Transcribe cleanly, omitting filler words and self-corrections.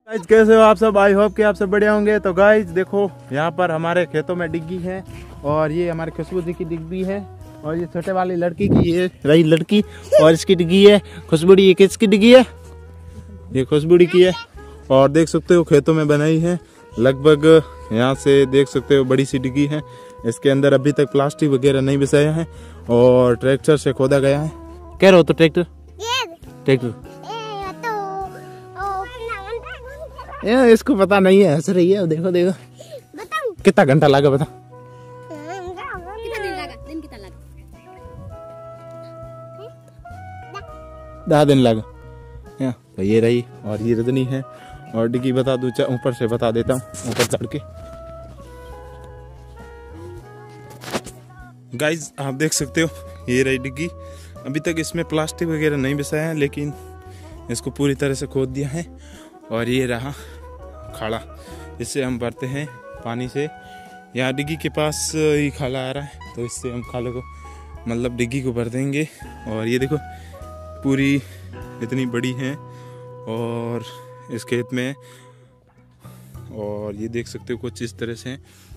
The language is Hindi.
गाइज कैसे हो आप सब? आई होप कि आप सब बढ़िया होंगे। तो गाइज देखो यहाँ पर हमारे खेतों में डिग्गी है और ये हमारे खुशबू दी की डिग्गी है और ये छोटे वाली लड़की की ये रही लड़की और इसकी डिग्गी है खुशबुड़ी। ये किसकी डिग्गी है? ये खुशबुड़ी की है और देख सकते हो खेतों में बनाई है। लगभग यहाँ से देख सकते हो बड़ी सी डिग्गी है। इसके अंदर अभी तक प्लास्टिक वगैरह नहीं बिछाया है और ट्रैक्टर से खोदा गया है। कह रहे हो तो ट्रैक्टर ये इसको पता नहीं है, हंस रही है। देखो देखो कितना घंटा लगा बता। दस दिन लगा। तो ये रही और ये रजनी है और डिग्गी बता दूं, ऊपर से बता देता हूँ ऊपर चढ़ के। गाइज आप देख सकते हो ये रही डिग्गी। अभी तक इसमें प्लास्टिक वगैरह नहीं बिछाया है लेकिन इसको पूरी तरह से खोद दिया है और ये रहा खाड़ा। इससे हम भरते हैं पानी से। यहाँ डिग्गी के पास ही खाला आ रहा है तो इससे हम खाले को मतलब डिग्गी को भर देंगे। और ये देखो पूरी इतनी बड़ी है और इस खेत में और ये देख सकते हो कुछ इस तरह से